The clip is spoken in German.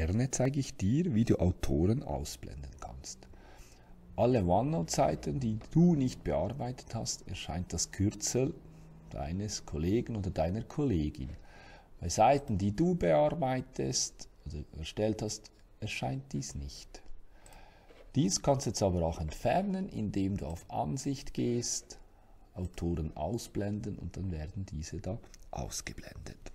Gerne zeige ich dir, wie du Autoren ausblenden kannst. Alle OneNote-Seiten, die du nicht bearbeitet hast, erscheint das Kürzel deines Kollegen oder deiner Kollegin. Bei Seiten, die du bearbeitest oder erstellt hast, erscheint dies nicht. Dies kannst du jetzt aber auch entfernen, indem du auf Ansicht gehst, Autoren ausblenden und dann werden diese da ausgeblendet.